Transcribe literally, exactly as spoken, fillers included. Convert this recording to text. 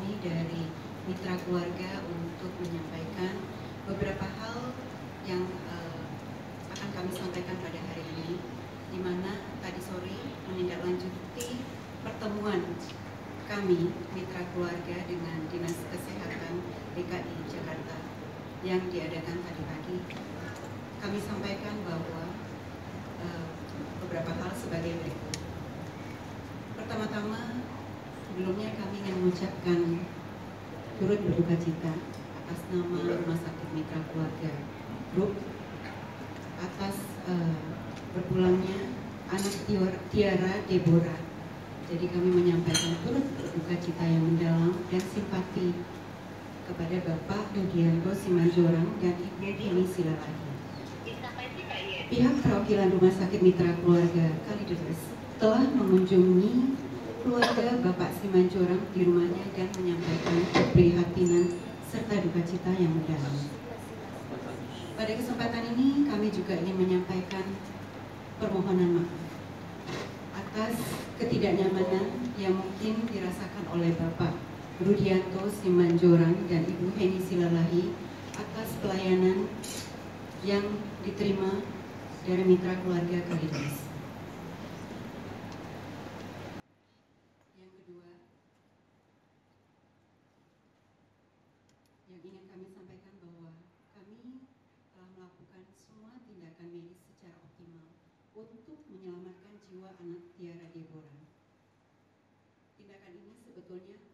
kami dari mitra keluarga untuk menyampaikan beberapa hal yang uh, akan kami sampaikan pada hari ini, di mana tadi sore menindaklanjuti pertemuan kami mitra keluarga dengan Dinas Kesehatan D K I Jakarta yang diadakan tadi pagi. Kami sampaikan bahwa uh, beberapa hal sebagai berikut. Pertama-tama, sebelumnya kami ingin mengucapkan turut berduka cita atas nama Rumah Sakit Mitra Keluarga Group atas uh, berpulangnya anak Tiara Deborah. Jadi kami menyampaikan turut berduka cita yang mendalam dan simpati kepada Bapak Rudianto Simanjorang dan Ibu Heni Silalahi. Pihak perwakilan Rumah Sakit Mitra Keluarga Kalideres telah mengunjungi keluarga Bapak Simanjorang di rumahnya dan menyampaikan keprihatinan serta duka cita yang mendalam. Pada kesempatan ini kami juga ingin menyampaikan permohonan maaf atas ketidaknyamanan yang mungkin dirasakan oleh Bapak Rudianto Simanjorang dan Ibu Heni Silalahi atas pelayanan yang diterima dari mitra keluarga Kalideres. Yang kedua, yang ingin kami sampaikan bahwa kami telah melakukan semua tindakan medis secara optimal untuk menyelamatkan jiwa anak Tiara Deborah. Tindakan ini sebetulnya